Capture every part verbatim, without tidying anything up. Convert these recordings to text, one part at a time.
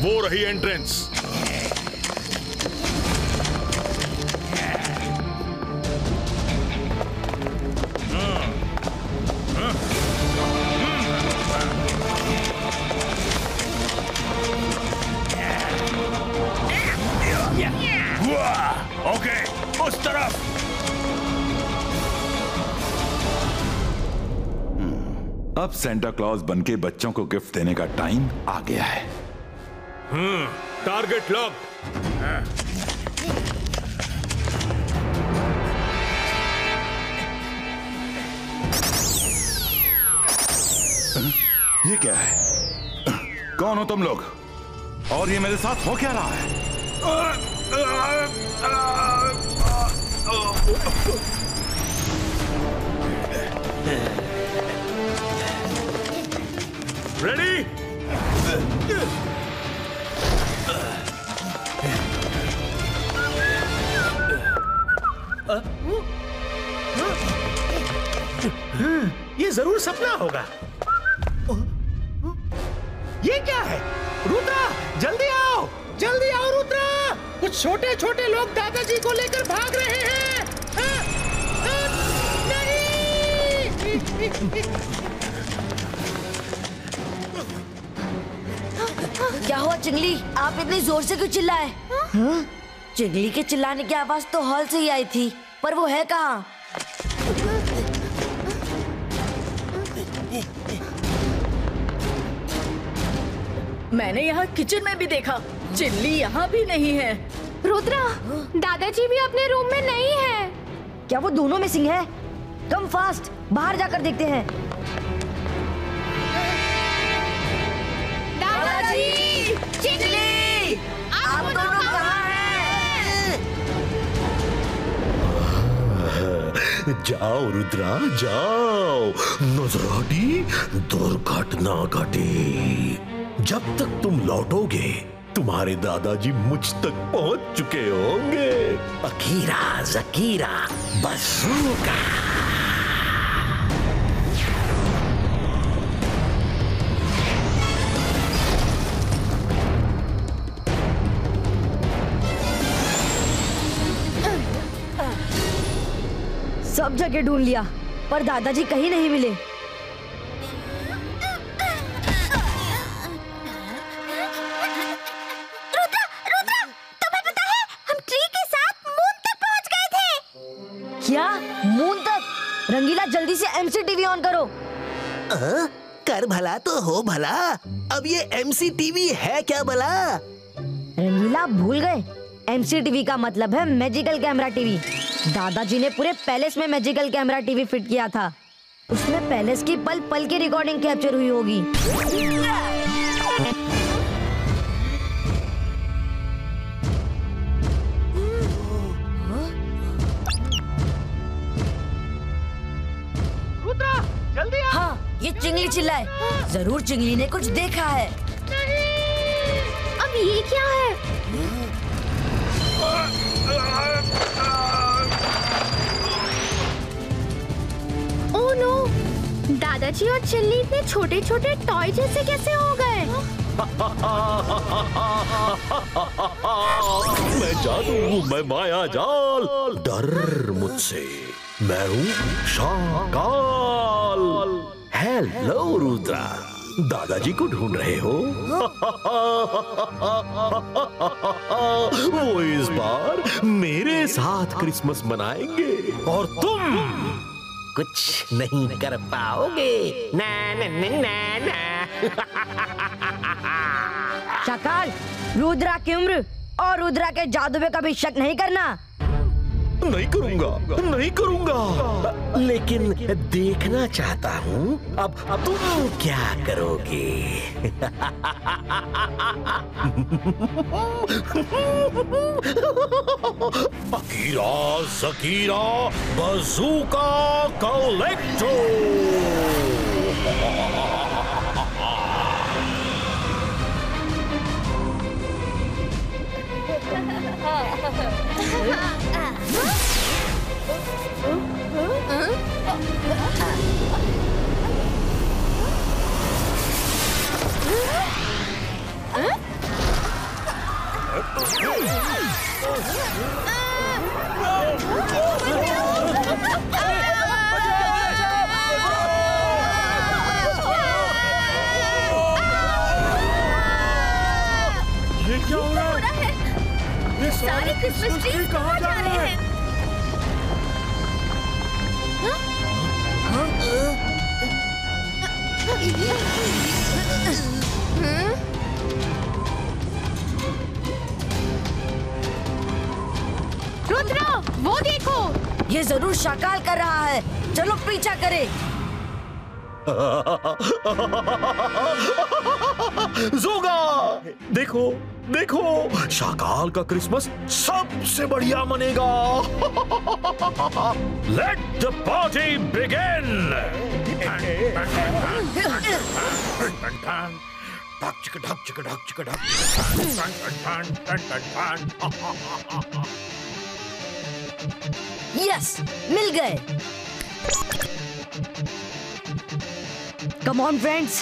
वो रही entrance. Okay, उस तरफ। अब सेंटा क्लॉज बनके बच्चों को गिफ्ट देने का टाइम आ गया है। Hmm, target lock. ये क्या है? कौन हो तुम लोग? और ये मेरे साथ हो क्या रहा है? रेडी? ये जरूर सपना होगा। ये क्या है? रुद्रा, जल्दी आओ, जल्दी आओ रुद्रा! कुछ छोटे छोटे लोग दादाजी को लेकर भाग रहे हैं। आ, आ, नहीं! क्या हुआ चिंगली? आप इतनी जोर से क्यों चिल्लाए? हाँ? चिंगली के चिल्लाने की आवाज तो हॉल से ही आई थी, पर वो है कहाँ? मैंने यहाँ किचन में भी देखा, चिल्ली यहाँ भी नहीं है। रुद्रा, दादाजी भी अपने रूम में नहीं है। क्या वो दोनों में सिंह है? कम फास्ट, बाहर जाकर देखते हैं। दादाजी, चिंगली, आप दोनों कहाँ हैं? जाओ रुद्रा, जाओ। नजर हटी, दुर्घटना घटी। जब तक तुम लौटोगे, तुम्हारे दादाजी मुझ तक पहुंच चुके होंगे। अकीरा जकीरा बसूका। सब जगह ढूंढ लिया, पर दादाजी कहीं नहीं मिले। क्या? मून तक? रंगीला जल्दी से एमसीटीवी ऑन करो। आ, कर भला तो हो भला। अब ये एमसीटीवी है क्या भला? रंगीला भूल गए? एमसीटीवी का मतलब है मैजिकल कैमरा टीवी। दादाजी ने पूरे पैलेस में मैजिकल कैमरा टीवी फिट किया था। उसमें पैलेस की पल पल की रिकॉर्डिंग कैप्चर हुई होगी। जल्दी आ। हाँ, ये चिंगली चिल्लाए। जरूर चिंगली ने कुछ देखा है। नहीं, अब ये क्या है? ओह नो, दादाजी और चिल्ली इतने छोटे छोटे टॉय जैसे कैसे हो गए? मैं जादू हूँ, मैं माया जाल। डर मुझसे, मैं हूँ शाकाल। हेलो रुद्रा, दादाजी को ढूंढ रहे हो? वो इस बार मेरे साथ क्रिसमस मनाएंगे और तुम कुछ नहीं कर पाओगे। ना ना ना ना ना। शाकाल, रुद्रा की उम्र और रुद्रा के जादू पे कभी शक नहीं करना। नहीं करूंगा, नहीं करूंगा, लेकिन देखना चाहता हूँ अब अब तुम क्या करोगे। अकीरा जकीरा बजूका कलेक्टो। ये क्या हो रहा है? ये सारे क्रिसमस ट्री कहाँ जा रहे हैं? रुद्र, वो देखो। ये जरूर शाकाल कर रहा है। चलो पीछा करे। जोगा, देखो देखो, शाकाल का क्रिसमस सबसे बढ़िया मनेगा। Let the party begin. Yes, मिल गए। Come on friends.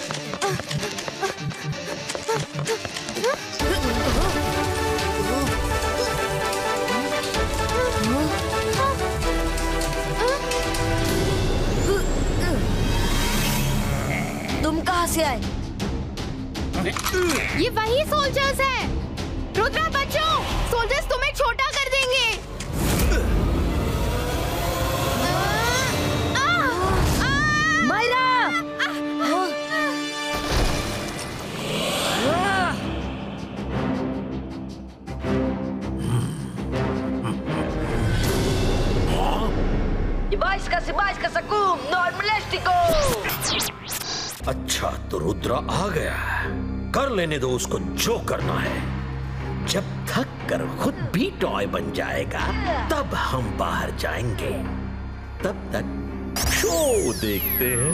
तुम कहाँ से आए? ये वही सोल्जर्स हैं। रुद्रा बचो, सोल्जर्स तुम्हें छोटा कर देंगे। मायरा! Device का device का सकूम नॉर्मलिस्टिको। अच्छा तो रुद्रा आ गया है, कर लेने दो उसको जो करना है। जब थक कर खुद भी टॉय बन जाएगा तब हम बाहर जाएंगे। तब तक शो देखते हैं।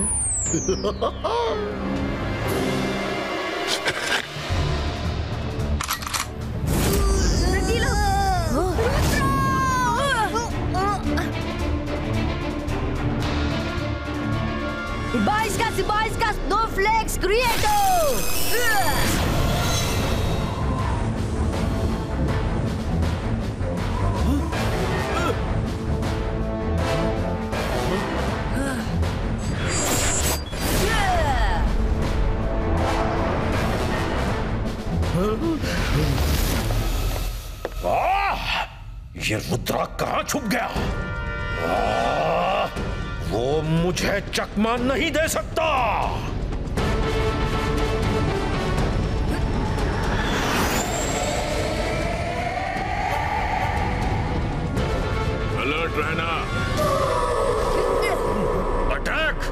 बाईस का बाईस का स्नोफ्लेक्स क्रिएटो। ये रुद्रा कहाँ छुप गया? आ, वो मुझे चकमा नहीं दे सकता। अलर्ट रहना। अटैक!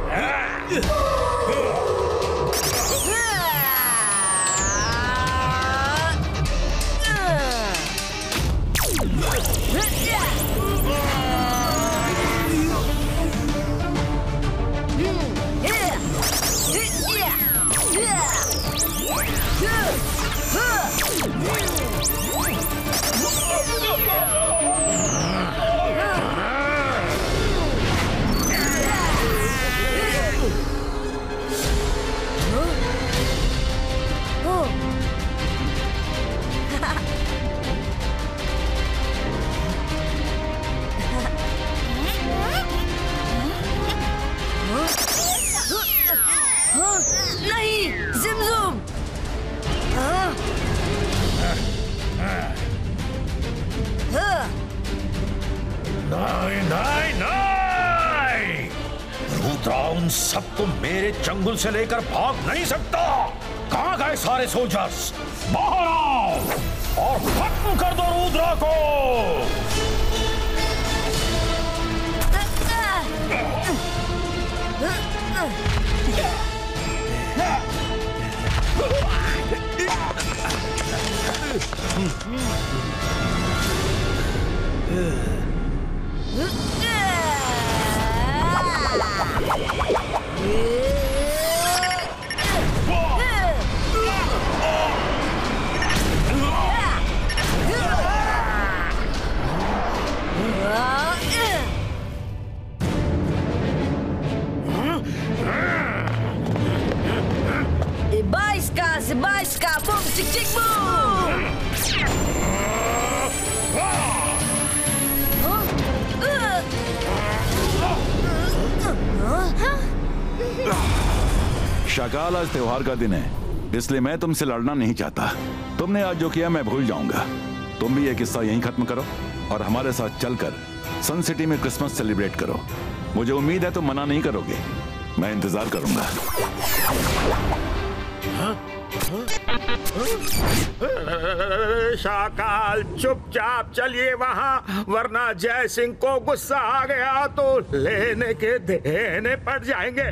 नहीं, जिमजुम। हाँ। हाँ। नहीं नहीं नहीं, रुद्रा उन सबको मेरे चंगुल से लेकर भाग नहीं सकता। कहाँ गए सारे सोल्जर्स? बाहर आओ और खत्म कर दो रुद्रा को। बाईस का बाईस का बूम चिक चिक बूम। शकाल, आज त्योहार का दिन है, इसलिए मैं तुमसे लड़ना नहीं चाहता। तुमने आज जो किया मैं भूल जाऊंगा। तुम भी ये किस्सा यहीं खत्म करो और हमारे साथ चलकर सन सिटी में क्रिसमस सेलिब्रेट करो। मुझे उम्मीद है तुम मना नहीं करोगे। मैं इंतजार करूंगा। शाकाल, चुपचाप चलिए वहाँ, वरना जय सिंह को गुस्सा आ गया तो लेने के देने पड़ जाएंगे।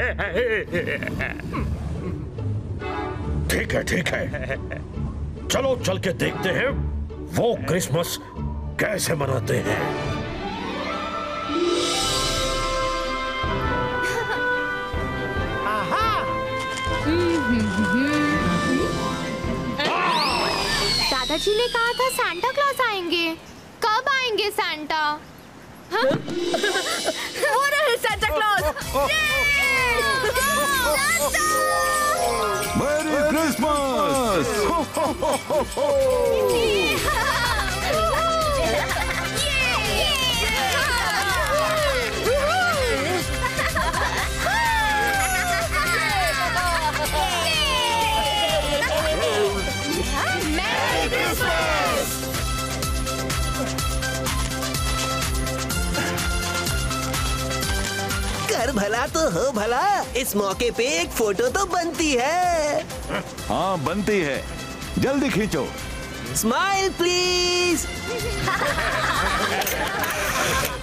ठीक है ठीक है, चलो चल के देखते हैं वो क्रिसमस कैसे मनाते हैं। दादाजी ने कहा था सांता क्लॉज आएंगे। कब आएंगे सांता? हाँ? हो रहे सांता क्लॉज। Merry Christmas. कर भला तो हो भला, इस मौके पे एक फोटो तो बनती है। हाँ बनती है, जल्दी खींचो। Smile please.